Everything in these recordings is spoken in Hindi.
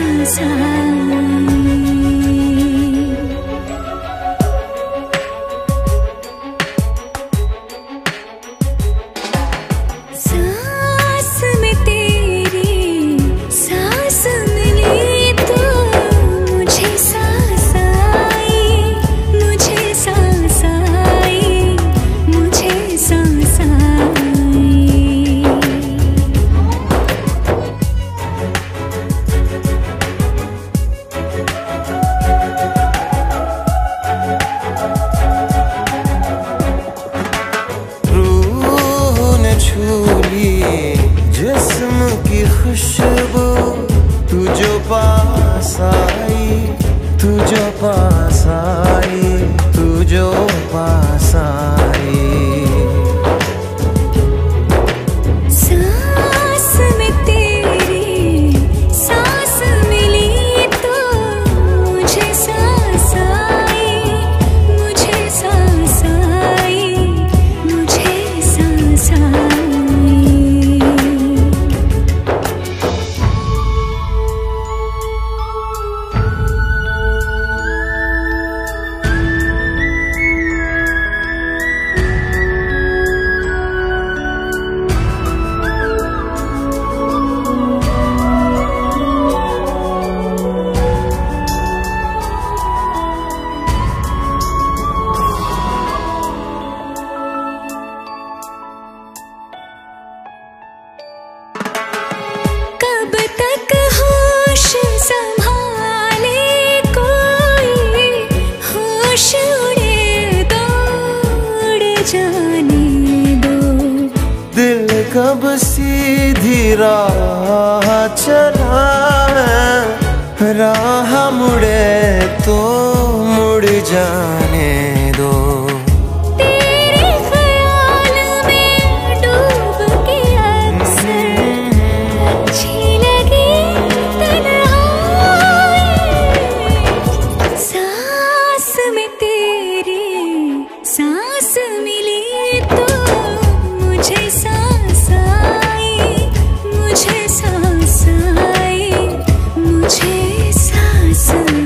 सांस आई। सांस में तेरी सांस मिली तो मुझे सांस आई, मुझे सांस आई, मुझे सांस आई। जिस्म की खुशबू तू जो पास आई, तू जो पास आई, तू जो पास आई। सांस में तेरी सांस मिली तो मुझे सांस आई, मुझे सांस आई, मुझे सांस आई। कब तक होश संभाले कोई, होश उड़े दौड़ जाने दो। दिल कब सीधी राह चला है, राह मुड़े तो मुड़ जाने दो। तेरे ख्याल में डूब के अक्सर अच्छी लगी तन्हाई। सांस में तेरी सांस मिली तो मुझे सांस आई, मुझे सांस आई, मुझे सांस आई।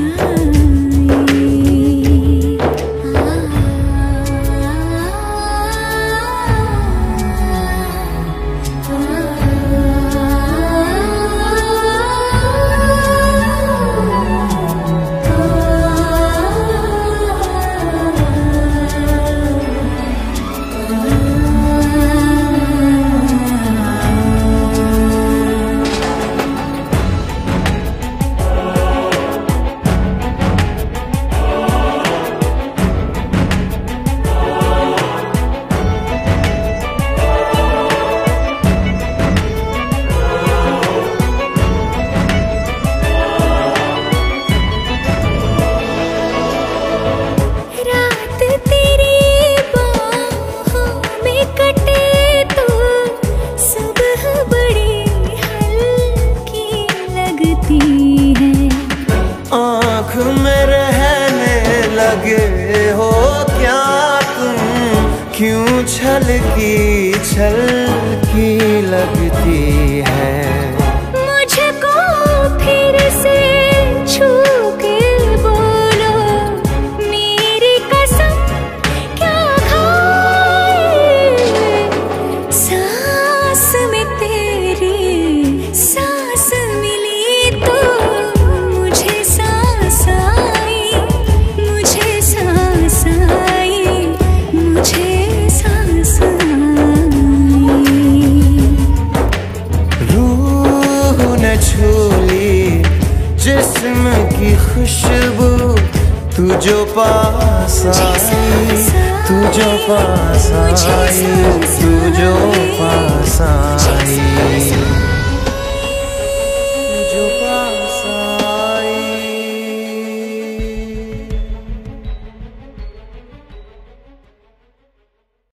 आँख में रहने लगे हो क्या तुम, क्यों छलकी लगती है। मुझको फिर से छू के बोलो मेरी कसम क्या खाए। सांस में तेरी सांस मिली तो मुझे सांस आई, मुझे सांस आई, मुझे सांस आई। रूह ने छू ली जिस्म की खुशबू तू जो पास आई, तू जो पास आई, तू जो पास आई।